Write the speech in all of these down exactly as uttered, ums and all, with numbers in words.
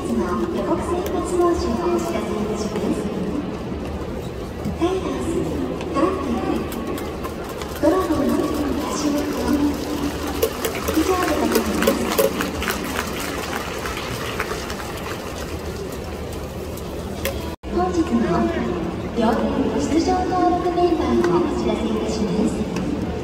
日の予告先発投手をお知らせいたします。タイガース、ガンテル、ドラゴンズ、橋本、以上でございます。本日の両出場登録メンバーをお知らせいたします。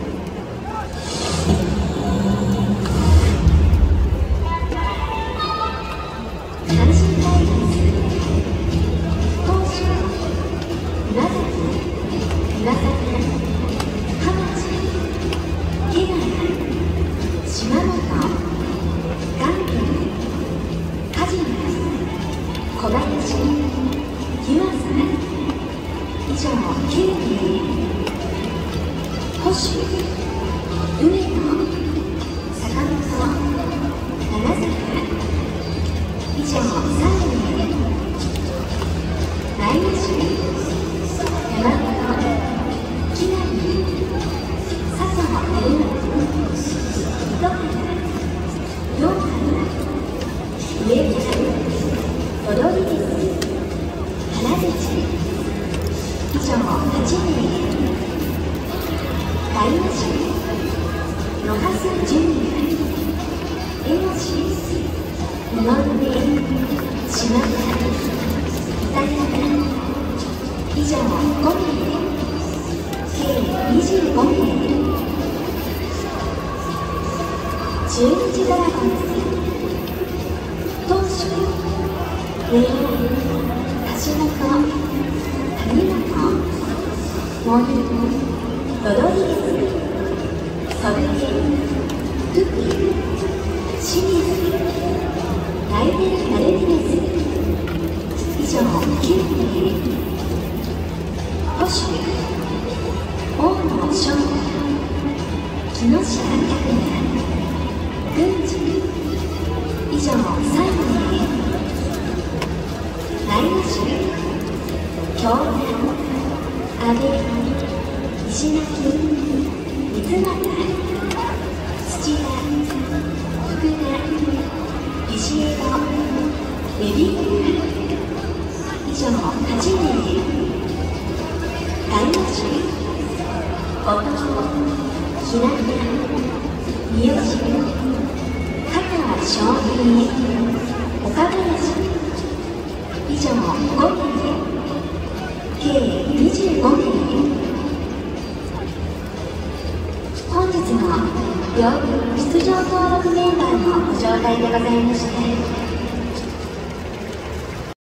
小林、湯浅、以上きゅうめい。保守、上野、坂本、長坂、以上さんめい。内野手、山本、木浪、佐藤輝明、糸原、陽原、上原、ロドリゲス、原口、以上はちめい。外野手、ロハス・ジュニア、江越、井上、島田、板山、以上ごめい。計にじゅうごめい。中日ドラゴンズ、投手、上野、橋本、谷本、森、ロドリゲス、祖父江、福木、清水、ライデル・マルティネス、以上きゅうめい。捕手、大野翔太、木下拓也、郡司、以上さんめい。内野手、京田、阿部、石垣、三俣、土田、福田、ビシエド、レビング、以上はちめい。外野手、後藤、平田、三好、香川翔平、岡林、以上ごめい。計にじゅうごめい。本日の両出場登録メンバーのご紹介でございました。